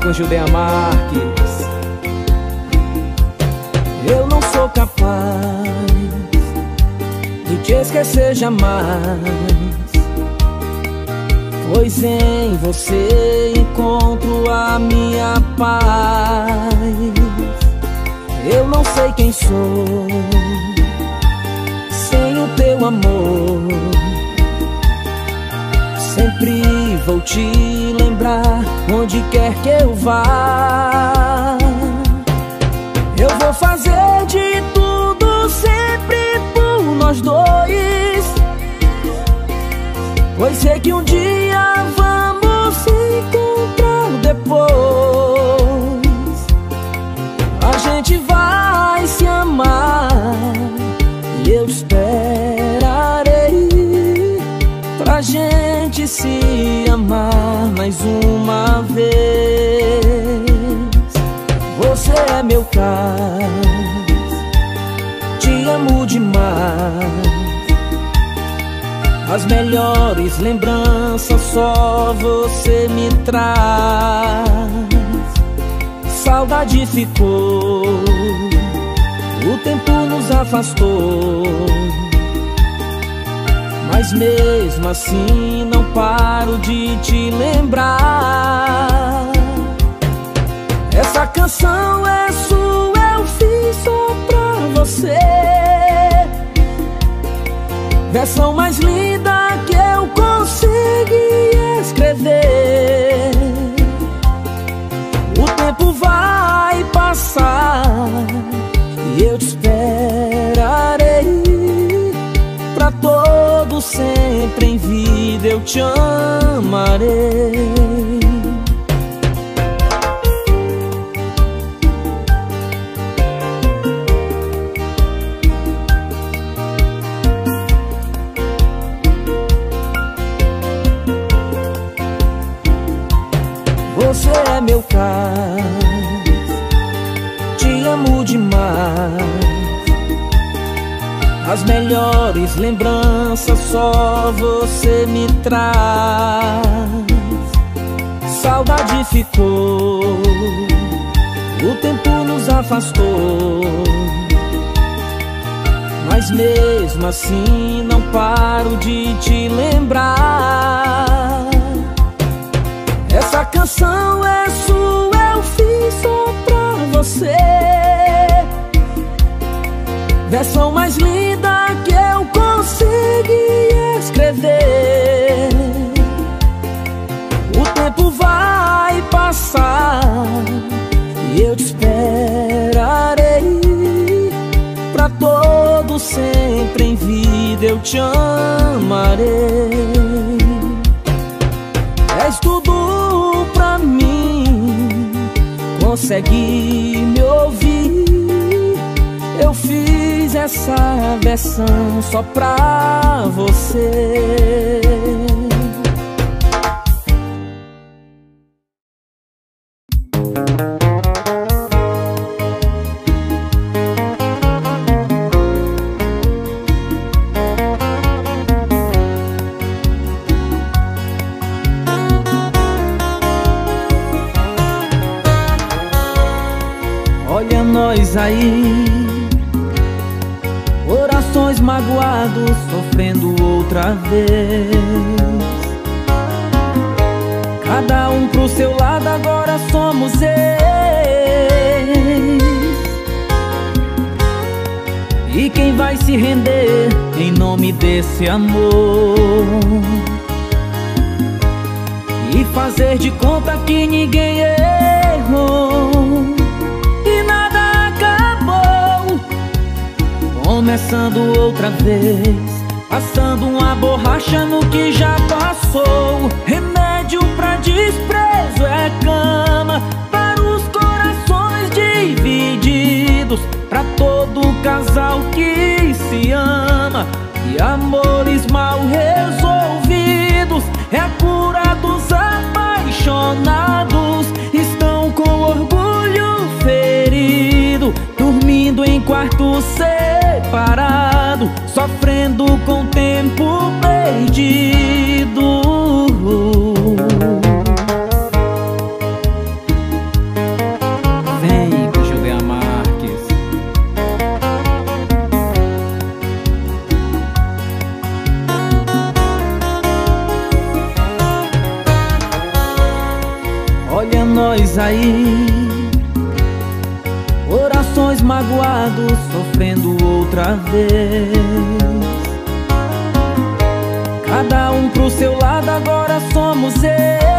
com Judeia Marques. Eu não sou capaz de te esquecer jamais, pois em você encontro a minha paz. Eu não sei quem sou sem o teu amor. Sempre vou te lembrar onde quer que eu vá. Eu vou fazer de tudo sempre por nós dois, pois sei que um dia vamos se encontrar depois. A gente vai se amar e eu esperarei pra gente se amar mais uma vez. Você é meu cais, te amo demais. As melhores lembranças só você me traz. Saudade ficou, o tempo nos afastou, mas mesmo assim não paro de te lembrar. Essa canção é sua, eu fiz só pra você. Versão mais linda que eu consegui escrever. O tempo vai passar e eu te esperarei. Pra todo sempre em vida eu te amarei. Você é meu cais, te amo demais. As melhores lembranças só você me traz. Saudade ficou, o tempo nos afastou, mas mesmo assim não paro de te lembrar. Essa canção é sua, eu fiz só pra você. Versão mais linda que eu consegui escrever. O tempo vai passar e eu te esperarei. Pra todo sempre em vida eu te amarei. És tudo pra mim, consegue me ouvir. Eu fiz essa versão só pra você. Olha nós aí, corações magoados, sofrendo outra vez. Cada um pro seu lado, agora somos ex. E quem vai se render em nome desse amor? E fazer de conta que ninguém errou. Começando outra vez, passando uma borracha no que já passou. Remédio pra desprezo é cama para os corações divididos, pra todo casal que se ama. E amores mal resolvidos é a cura dos apaixonados. Estão com orgulho ferido, dormindo em quarto separado, sofrendo com tempo perdido. vezes aí, corações magoados sofrendo outra vez. Cada um pro seu lado, agora somos ex.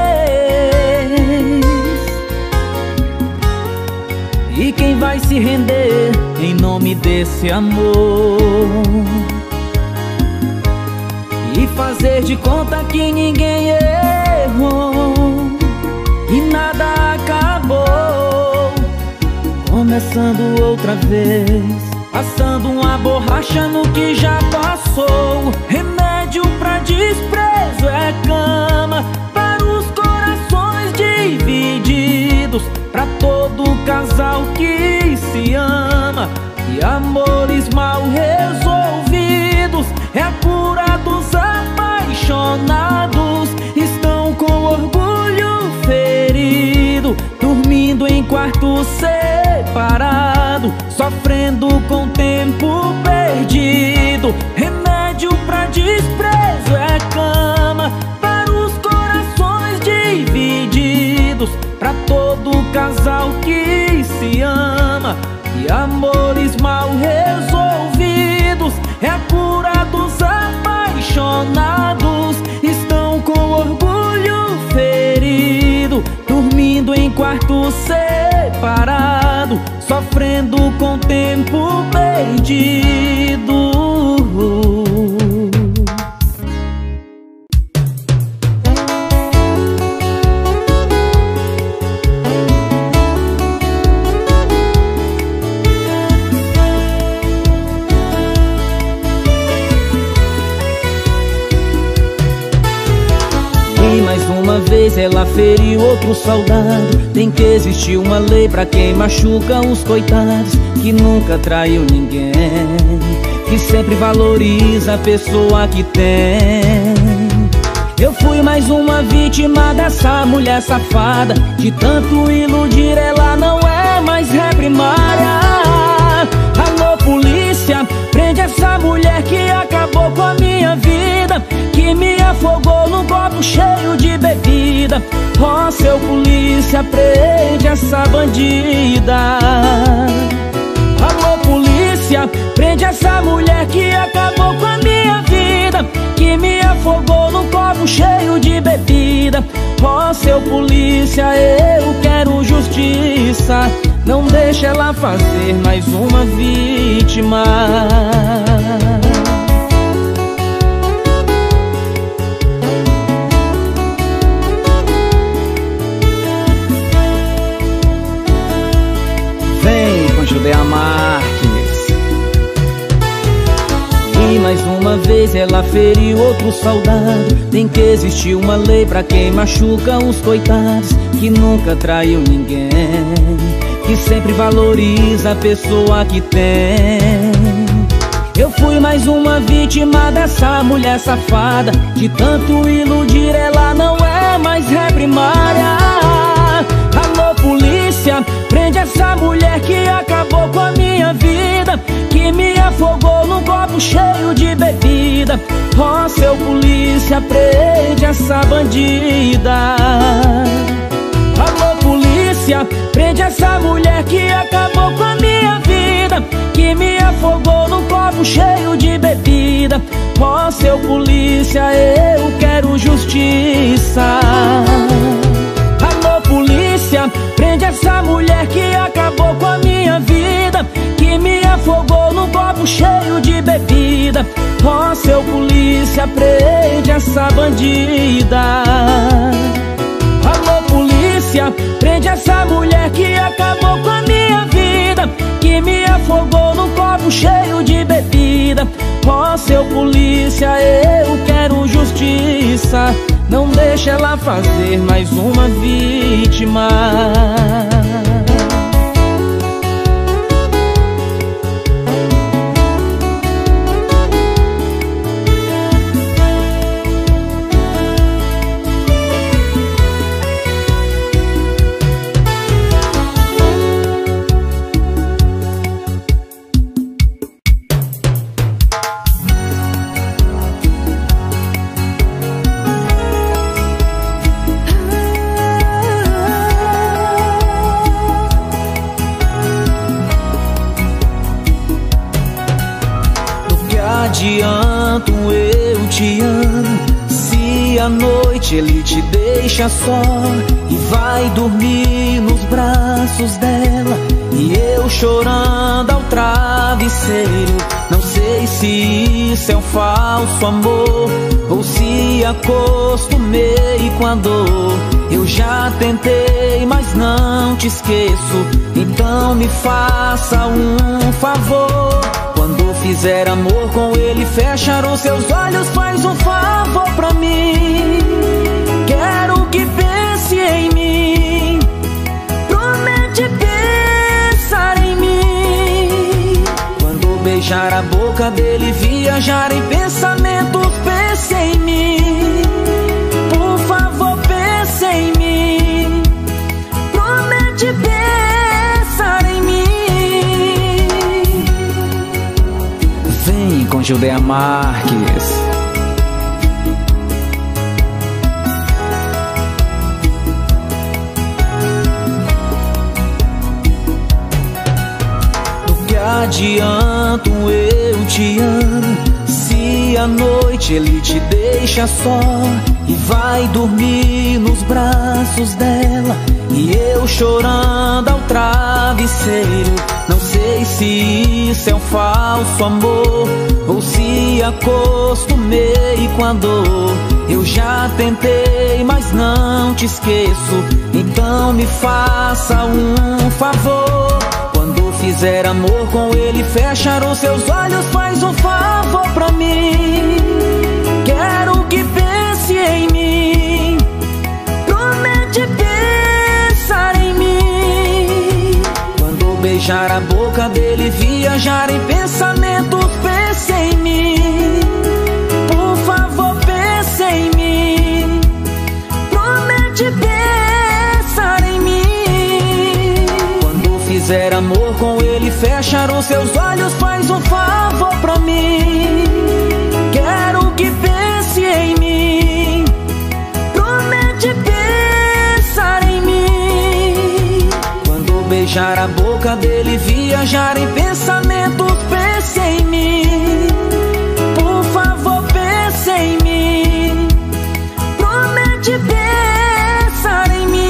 E quem vai se render em nome desse amor? E fazer de conta que ninguém errou e nada acabou. Começando outra vez, passando uma borracha no que já passou. Remédio pra desprezo é cama para os corações divididos, pra todo casal que se ama. E amores mal resolvidos é a cura dos apaixonados. Estão com orgulho ferido, dormindo em quarto separado, sofrendo com tempo perdido. Remédio pra desprezo é cama para os corações divididos, pra todo casal que se ama. E amores mal resolvidos é a cura dos apaixonados. Estão com orgulho ferido, dormindo em quarto separado, sofrendo com tempo perdido. Uma vez ela feriu outro soldado. Tem que existir uma lei pra quem machuca os coitados, que nunca traiu ninguém, que sempre valoriza a pessoa que tem. Eu fui mais uma vítima dessa mulher safada. De tanto iludir ela não é mais ré primária. Alô polícia, prende essa mulher que acabou com a minha vida, que me afogou num copo cheio de bebida. Ó, seu polícia, prende essa bandida. Alô polícia, prende essa mulher que acabou com a minha vida, que me afogou num copo cheio de bebida. Ó, seu polícia, eu quero justiça. Não deixa ela fazer mais uma vítima. Vem com Judeia Marques. E mais uma vez ela feriu outro soldado. Tem que existir uma lei pra quem machuca os coitados, que nunca traiu ninguém, que sempre valoriza a pessoa que tem. Eu fui mais uma vítima dessa mulher safada. De tanto iludir ela não é mais ré primária. Alô polícia, prende essa mulher que acabou com a minha vida, que me afogou num copo cheio de bebida. Ó, seu polícia, prende essa bandida. Alô polícia, prende essa mulher que acabou com a minha vida, que me afogou num copo cheio de bebida. Ó, seu polícia, eu quero justiça. Alô polícia, prende essa mulher que acabou com a minha vida, que me afogou num copo cheio de bebida. Ó, seu polícia, prende essa bandida. Alô polícia, prende essa mulher que acabou com a minha vida, que me afogou num copo cheio de bebida. Ó, seu polícia, eu quero justiça. Não deixa ela fazer mais uma vítima. adianta eu te amo se à noite ele te deixa só e vai dormir nos braços dela e eu chorando ao travesseiro? Não sei se isso é um falso amor ou se acostumei com a dor. Eu já tentei, mas não te esqueço. Então me faça um favor. Quando fizer amor com ele, fechar os seus olhos, faz um favor pra mim. Quero que pense em mim. Promete pensar em mim. Quando beijar a boca dele, viajar em pensamentos, pense em mim. Por favor, pense em mim. Promete pensar em mim. Vem com Judeia Marques. Adianto eu te amo se à noite ele te deixa só e vai dormir nos braços dela e eu chorando ao travesseiro? Não sei se isso é um falso amor ou se acostumei com a dor. Eu já tentei, mas não te esqueço. Então me faça um favor. Quando fizer amor com ele, fechar os seus olhos, faz um favor pra mim. Quero que pense em mim. Promete pensar em mim. Quando beijar a boca dele, viajar em pensamentos, pense em mim. Por favor, pense em mim. Promete pensar em mim. Fizer amor com ele, fechar os seus olhos, faz um favor pra mim. Quero que pense em mim. Promete pensar em mim. Quando beijar a boca dele, viajar em pensamentos, pense em mim. Por favor, pense em mim. Promete pensar em mim.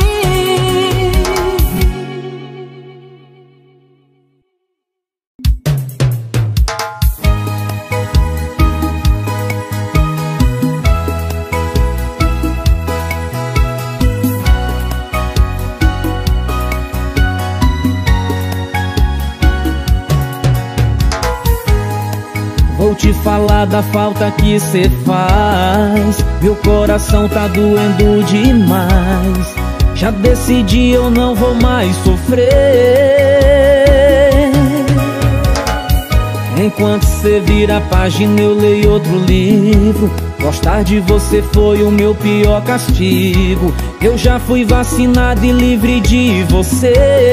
Vou te falar da falta que cê faz. Meu coração tá doendo demais. Já decidi, eu não vou mais sofrer. Enquanto cê vira a página, eu leio outro livro. Gostar de você foi o meu pior castigo. Eu já fui vacinado e livre de você.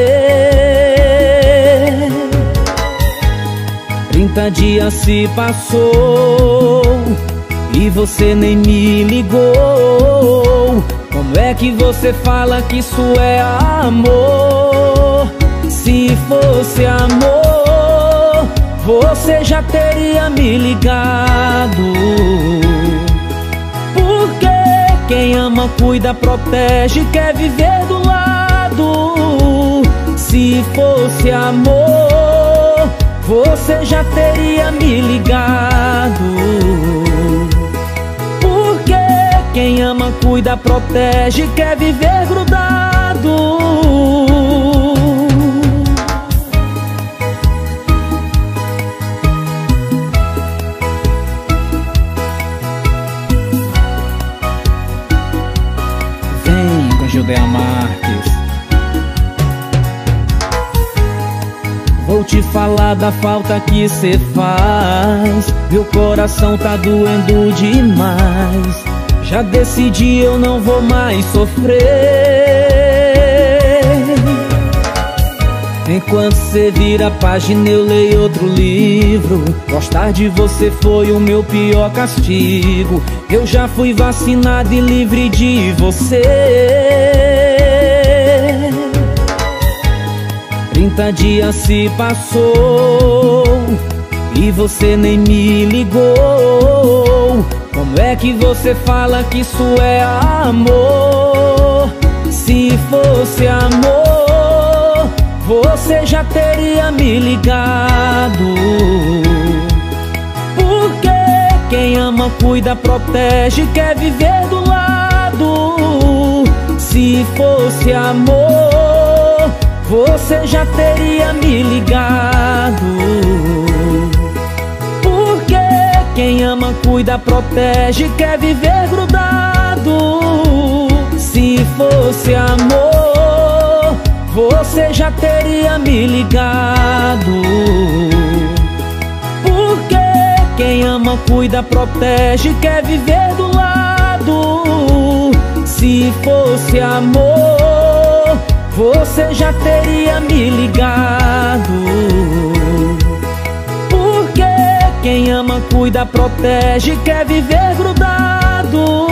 30 dias se passou e você nem me ligou. Como é que você fala que isso é amor? Se fosse amor, você já teria me ligado. Porque quem ama, cuida, protege, quer viver do lado. Se fosse amor, você já teria me ligado. Porque quem ama, cuida, protege, quer viver grudado. Vem com Judeia Marques. Vou te falar da falta que cê faz. Meu coração tá doendo demais. Já decidi, eu não vou mais sofrer. Enquanto cê vira a página, eu leio outro livro. Gostar de você foi o meu pior castigo. Eu já fui vacinado e livre de você. 30 dias se passou e e você nem me ligou. Como é que você fala que isso é amor? Se fosse amor, você já teria me ligado. Porque quem ama, cuida, protege, quer viver do lado. Se fosse amor, você já teria me ligado. Porque quem ama, cuida, protege, quer viver grudado. Se fosse amor, você já teria me ligado. Porque quem ama, cuida, protege, quer viver do lado. Se fosse amor, você já teria me ligado. Porque quem ama, cuida, protege, quer viver grudado.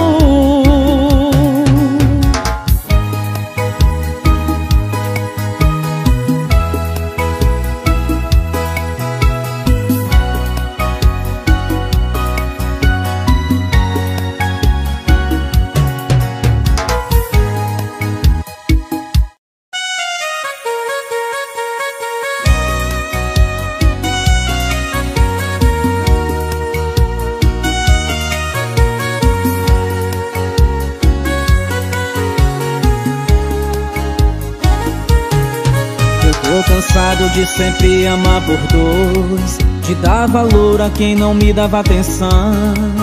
Tô cansado de sempre amar por dois, de dar valor a quem não me dava atenção.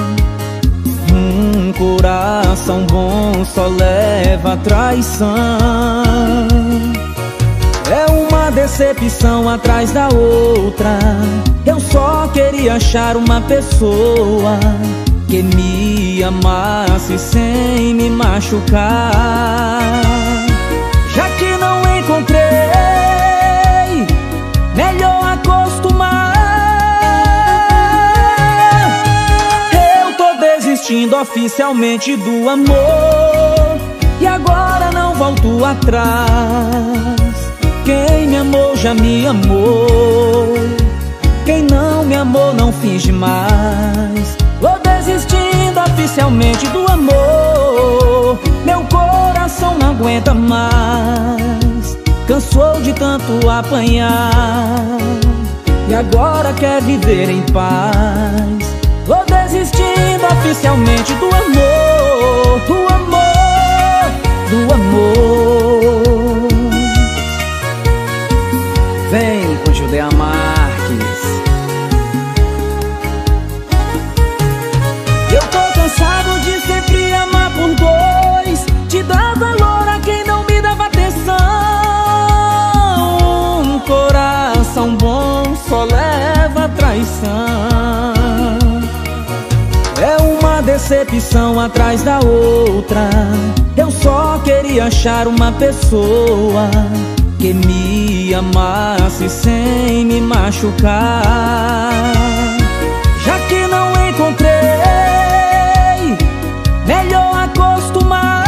Um coração bom só leva traição. É uma decepção atrás da outra. Eu só queria achar uma pessoa que me amasse sem me machucar. Já que não encontrei, melhor acostumar. Eu tô desistindo oficialmente do amor, e agora não volto atrás. Quem me amou já me amou, quem não me amou não finge mais. Tô desistindo oficialmente do amor, meu coração não aguenta mais. Cansou de tanto apanhar e agora quer viver em paz. Tô desistindo oficialmente do amor, do amor, do amor. Vem com Judeia Marques. Eu tô cansado de sempre amar por dois, de dar valor a quem não me dava atenção. Um coração bom só leva traição. É uma decepção atrás da outra. Eu só queria achar uma pessoa que me amasse sem me machucar. Já que não encontrei, melhor acostumar.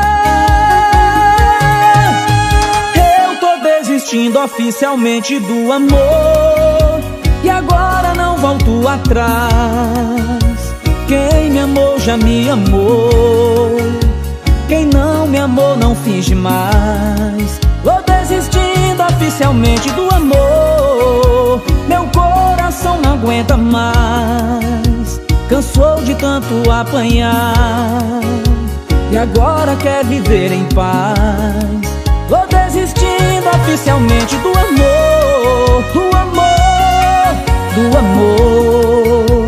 Eu tô desistindo oficialmente do amor, e agora não volto atrás. Quem me amou já me amou, quem não me amou não finge mais. Tô desistindo oficialmente do amor, meu coração não aguenta mais. Cansou de tanto apanhar e agora quer viver em paz. Tô desistindo oficialmente do amor, do amor, do amor.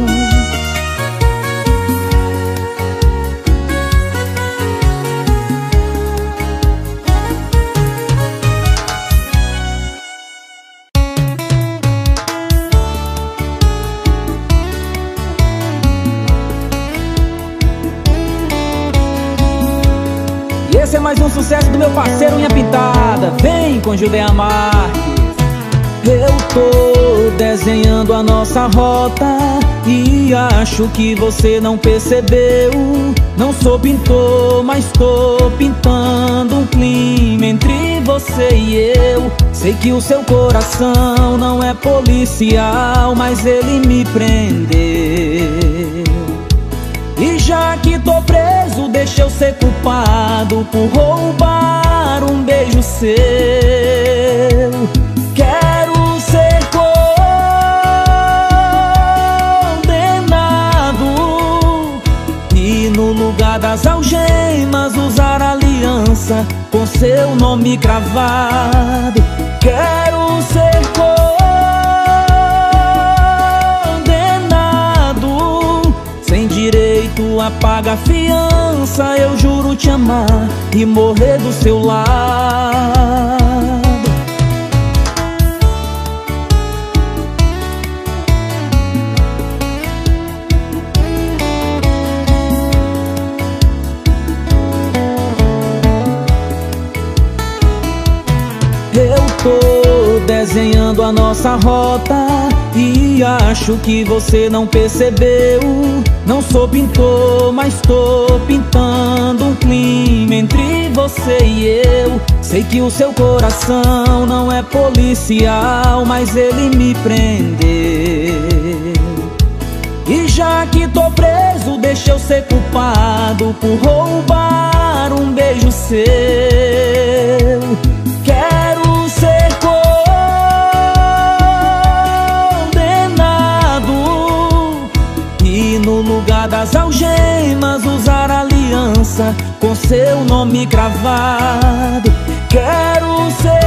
Esse é mais um sucesso do meu parceiro Unha Pintada. Vem com Judeia Marques. Eu tô desenhando a nossa rota e acho que você não percebeu. Não sou pintor, mas tô pintando um clima entre você e eu. Sei que o seu coração não é policial, mas ele me prendeu. E já que tô preso, deixa eu ser culpado por roubar um beijo seu. Quero ser condenado e no lugar das algemas usar aliança com seu nome cravado. Quero ser condenado sem direito a pagar fiança. Eu juro te amar e morrer do seu lado. Eu tô desenhando a nossa rota e acho que você não percebeu. Não sou pintor, mas tô pintando um clima entre você e eu. Sei que o seu coração não é policial, mas ele me prendeu. E já que tô preso, deixa eu ser culpado por roubar um beijo seu. Quero ser condenado e no lugar das algemas usar aliança com seu nome cravado. Quero ser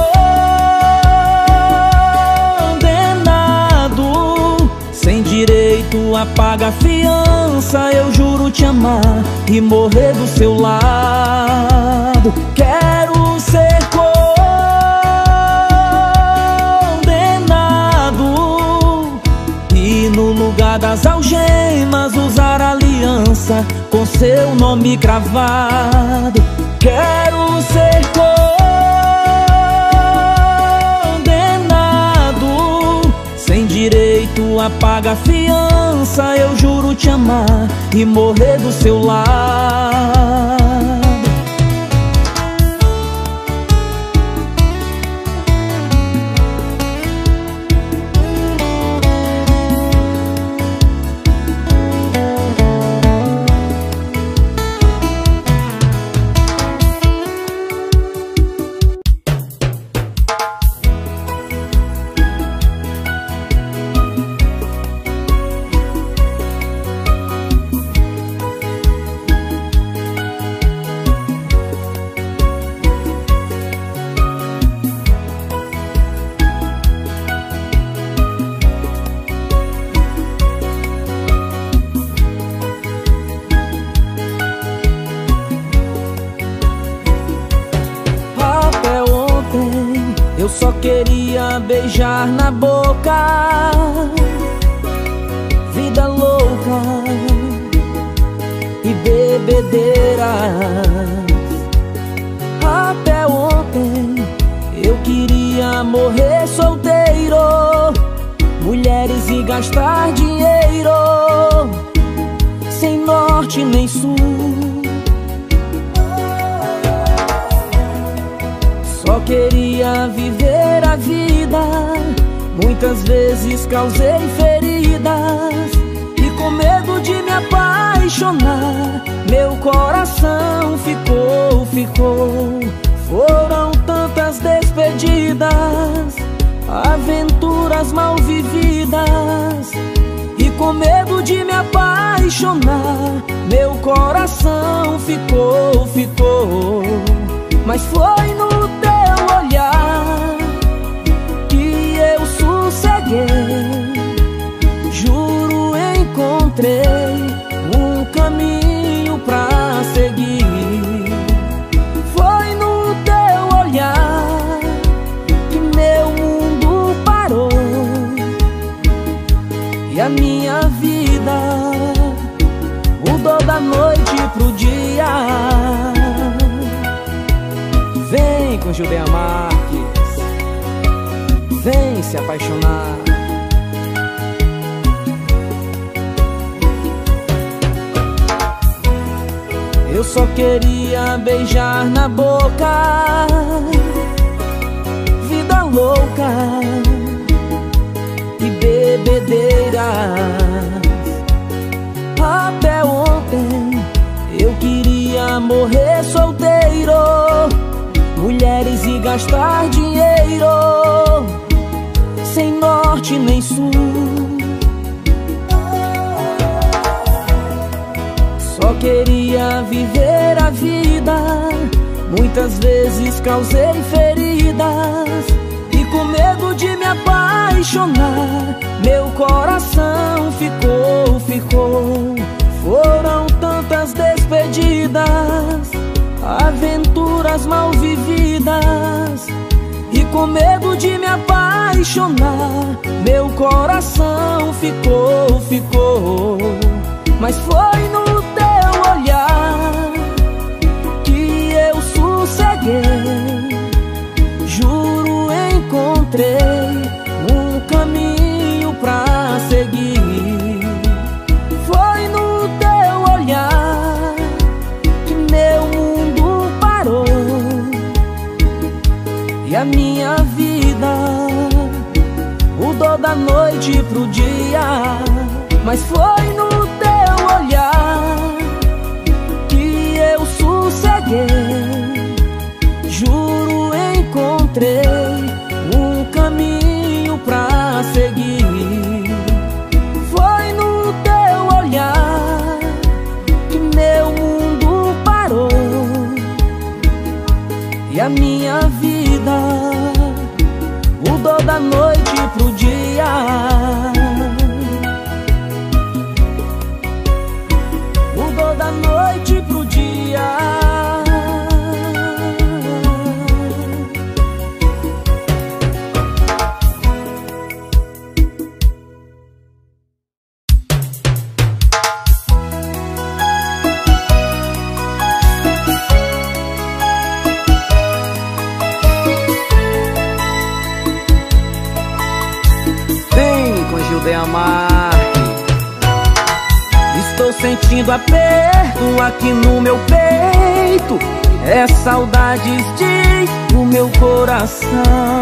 condenado sem direito a pagar fiança. Eu juro te amar e morrer do seu lado. Quero ser condenado e no lugar das algemas usar aliança com seu nome cravado. Quero ser condenado sem direito a pagar fiança. Eu juro te amar e morrer do seu lado. Eu só queria beijar na boca, vida louca e bebedeiras. Até ontem eu queria morrer solteiro, mulheres e gastar dinheiro, sem norte nem sul. Só queria viver a vida, muitas vezes causei feridas e com medo de me apaixonar, meu coração ficou. Foram tantas despedidas, aventuras mal vividas e com medo de me apaixonar, meu coração ficou. Mas foi no teu olhar que eu sosseguei, juro encontrei um caminho pra seguir. Foi no teu olhar que meu mundo parou e a minha vida mudou da noite pro dia. Vem com Judeia Marques, vem se apaixonar. Eu só queria beijar na boca, vida louca e bebedeiras. Até ontem eu queria morrer solteiro, mulheres e gastar dinheiro, sem norte nem sul. Só queria viver a vida, muitas vezes causei feridas, e com medo de me apaixonar, meu coração ficou. Foram tantas despedidas, aventuras mal vividas, e com medo de me apaixonar, meu coração ficou. Mas foi no teu olhar que eu sosseguei, juro encontrei um caminho pra seguir. Foi no teu olhar que meu mundo parou e a minha vida mudou da noite pro dia. Mas foi no teu olhar que eu sosseguei, juro encontrei um caminho pra seguir. Foi no teu olhar que meu mundo parou e a minha vida mudou da noite pro dia. Mudou da noite pro dia. Vem com Gilberto Marques. Estou sentindo aperto aqui no meu peito, é saudades diz o meu coração.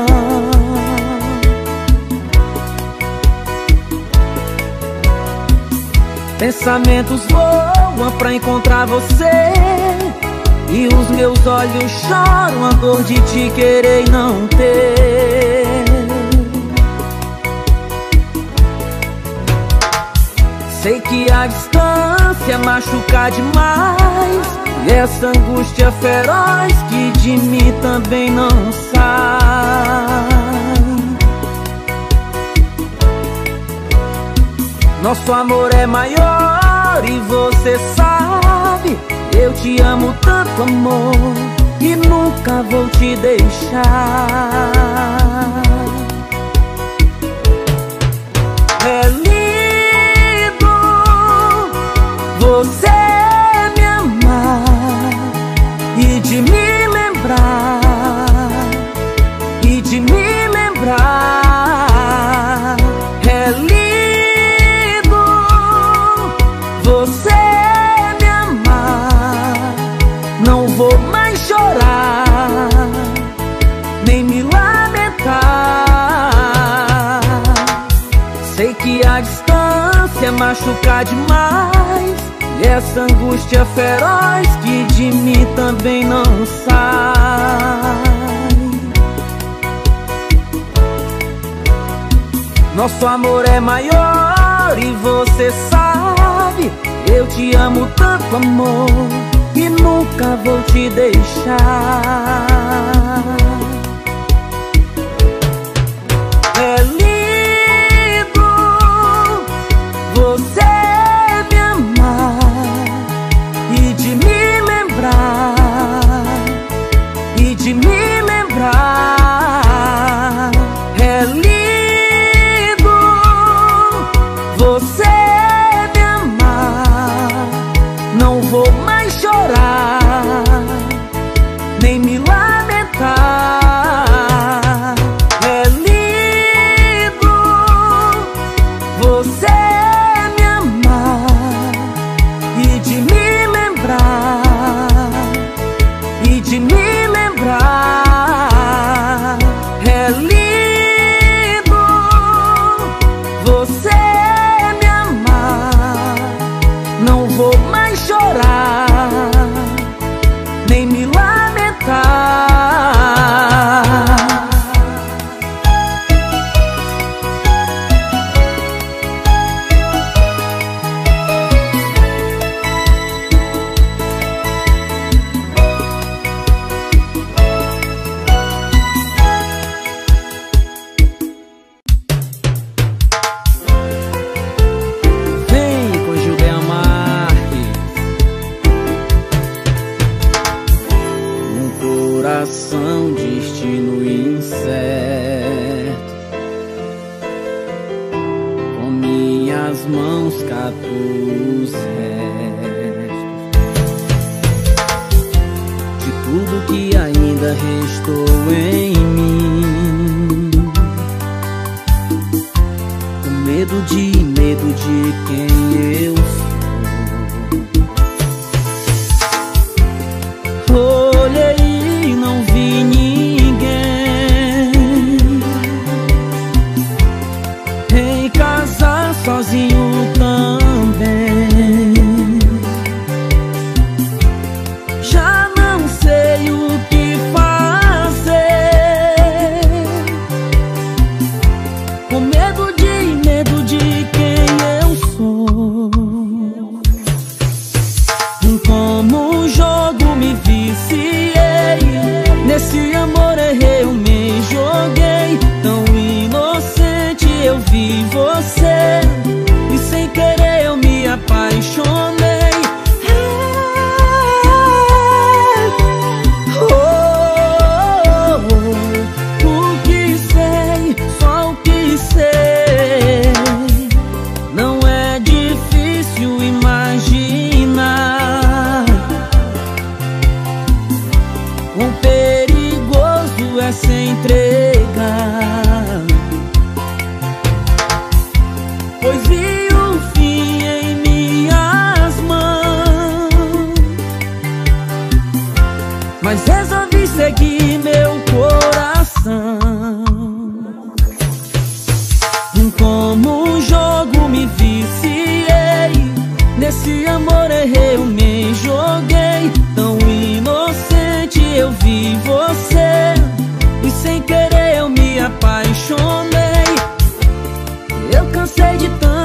Pensamentos voam pra encontrar você, e os meus olhos choram a dor de te querer e não ter. Sei que a distância machuca demais, e essa angústia feroz que de mim também não sai. Nosso amor é maior e você sabe, eu te amo tanto, amor, e nunca vou te deixar. É lindo você me amar e de me lembrar, e de me lembrar. É lindo você me amar, não vou mais chorar, nem me lamentar. Sei que a distância machuca demais, e essa angústia feroz que de mim também não sai. Nosso amor é maior e você sabe, eu te amo tanto, amor, e nunca vou te deixar. É lindo você me amar e de me lembrar, e de me lembrar. É lindo você me amar, não vou mais chorar, nem me lamentar. nas mãos cato os restos de tudo que ainda restou em mim. Com medo de quem eu sou. Olhei e não vi ninguém em casa, sozinho também. Já não sei o que fazer, com medo de quem eu sou. Como um jogo me viciei, nesse amor eu me joguei. Tão inocente eu vi você, e sem querer eu me apaixonei. O que sei, só o que sei, não é difícil imaginar quão perigoso é se entregar, pois vi o fim em minhas mãos, mas resolvi seguir meu coração. Como um jogo me viciei, nesse amor eu me joguei. Tão inocente eu vi você, e sem querer eu me apaixonei. Eu cansei de tanto